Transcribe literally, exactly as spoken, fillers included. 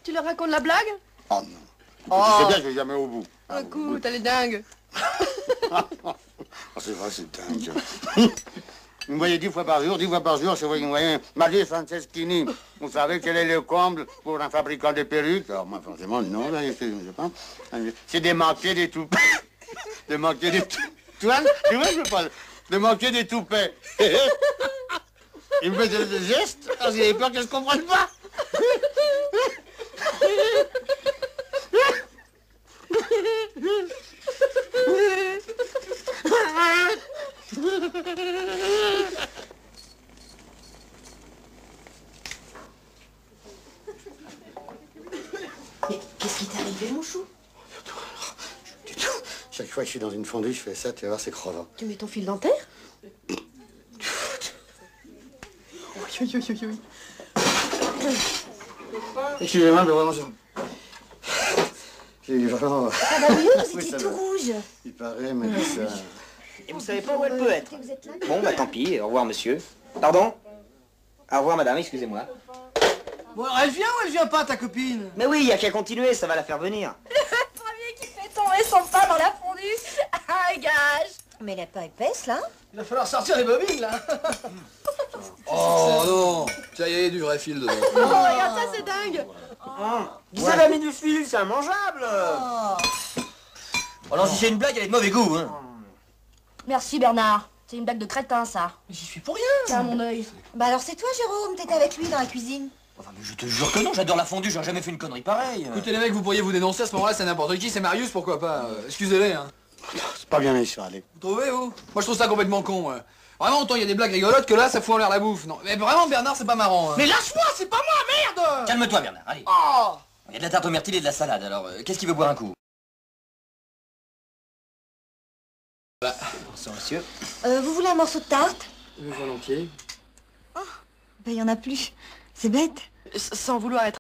Tu leur racontes la blague? Oh non. Oh. Tu sais bien que je vais jamais au bout. Ah, écoute, elle est dingue. Oh, c'est vrai, c'est dingue. Vous me voyez dix fois par jour, dix fois par jour, c'est vous voyez, Marie Franceschini. Vous savez quel est le comble pour un fabricant de perruques? Alors moi, forcément, non, là, je sais pas. C'est de manquer des toupets. De manquer des toupets. Tu vois, tu vois, je parle. De manquer des toupets. Il me fait des gestes, parce qu'il avait peur que je comprenne pas. Mais qu'est-ce qui t'est arrivé, mon chou? Du tout. Chaque fois que je suis dans une fondue, je fais ça, tu vas voir, c'est crevant. Tu mets ton fil dentaire? Oui, oui, oui, oui. Excusez-moi, mais vraiment, je... J'ai eu vraiment... Ah bah oui, vous étiez tout rouge. Il paraît, mais ça... Et vous savez pas où elle peut être? Bon, bah tant pis, au revoir monsieur. Pardon? Au revoir madame, excusez-moi. Bon, alors elle vient ou elle vient pas, ta copine? Mais oui, il y a qu'à continuer, ça va la faire venir. Le premier qui fait tomber son pain dans la fondue. Ah, gage. Mais elle est pas épaisse, là? Il va falloir sortir les bobines, là. Oh non! Tiens, il y a du vrai fil dedans. Oh, regarde ça, c'est dingue. Vous avez mis du fil, c'est immangeable. Oh non, si c'est une blague, elle est de mauvais goût, hein. Merci, Bernard. C'est une blague de crétin, ça. Mais j'y suis pour rien. Tiens, mon œil. Bah alors c'est toi, Jérôme, t'étais avec lui dans la cuisine. Enfin, mais je te jure que non, j'adore la fondue, j'aurais jamais fait une connerie pareille. Écoutez les mecs, vous pourriez vous dénoncer à ce moment-là, c'est n'importe qui, c'est Marius, pourquoi pas. Euh, Excusez-les, hein. C'est pas bien méchant, allez. Vous trouvez, vous? Moi je trouve ça complètement con, ouais. Vraiment, autant il y a des blagues rigolotes que là, ça fout en l'air la bouffe. Non, mais vraiment, Bernard, c'est pas marrant. Hein. Mais lâche-moi, c'est pas moi, merde. Calme-toi, Bernard, allez. Oh. Il y a de la tarte aux myrtilles et de la salade, alors euh, qu'est-ce qui veut boire un coup? Voilà, bonsoir monsieur. Euh, vous voulez un morceau de tarte? Volontiers. Oh, bah y en a plus. C'est bête. S- Sans vouloir être